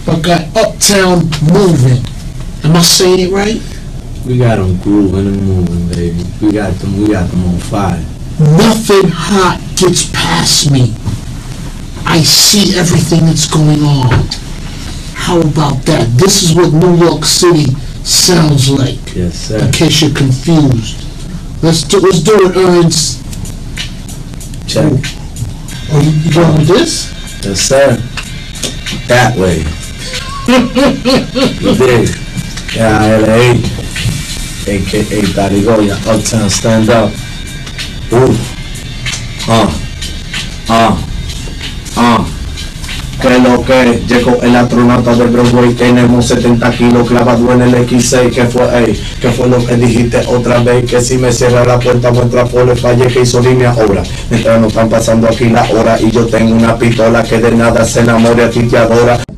but got Uptown moving. Am I saying it right? We got them grooving and moving, baby. We got them on fire. Nothing hot gets past me. I see everything that's going on. How about that? This is what New York City sounds like. Yes, sir. In case you're confused. Let's do it, Ernst. Check. Oh, you going with this? Yes, sir. That way. You dig? Yeah, LA. AKA Tarigoya. Uptown, stand up. Ooh. Que lo que llegó el astronauta de Broadway, tenemos 70 kilos clavado en el X6, que fue lo que dijiste otra vez, que si me cierra la puerta muestra por el falle que hizo línea obra, mientras no están pasando aquí la hora y yo tengo una pistola que de nada se enamore, a ti te adora.